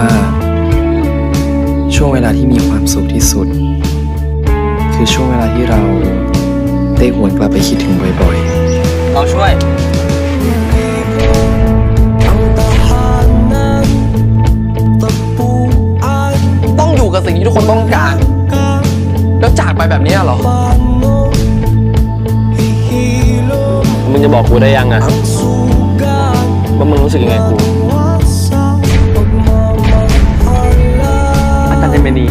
ช่วงเวลาที่มีความสุขที่สุดคือช่วงเวลาที่เราได้หวนกลับไปคิดถึงบ่อยๆเราช่วยต้องอยู่กับสิ่งที่ทุกคนต้องการแล้วจากไปแบบนี้เหรอมึงจะบอกกูได้ยังอะว่ามึงรู้สึกยังไงกูอาจารย์เจมินี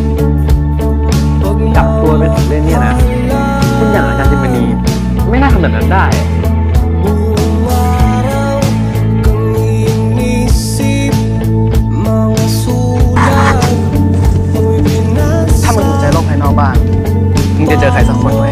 จับตัวเป็นของเล่นเนี่ยนะคุณอย่างอาจารย์เจมินีไม่น่าทำแบบนั้นได้ถ้ามึงสนใจโลกภายนอกบ้างมึงจะเจอใครสักคนไหม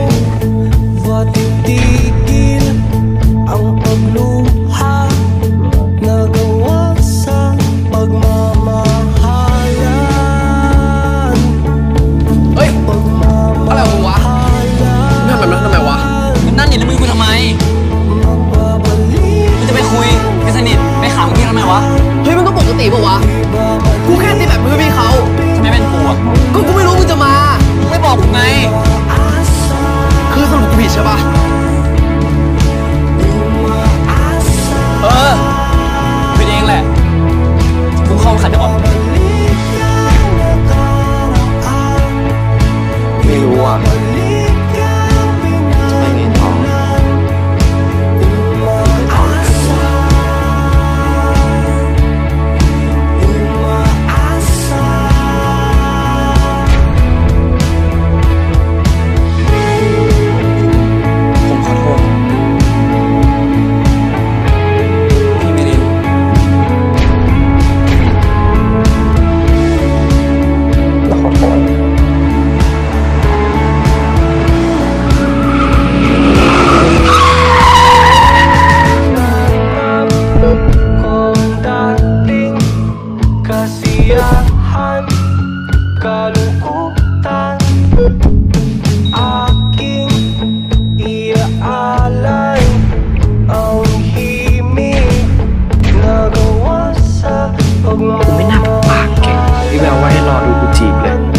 เฮ้ยมันก็ปกติปะวะกูแค่ตีแบบมือพี่เขาจะไม่เป็นกูอ่ะก็กูไม่รู้มึงจะมาไม่บอกกูไงคือสรุปกูผิดใช่ปะผิดเองแหละกูเข้าขัดจังหวะไม่รู้อ่ะจะไปไงต่อกูไม่น่าปากเก่งที่แววว่าให้รอดูกูจีบเลย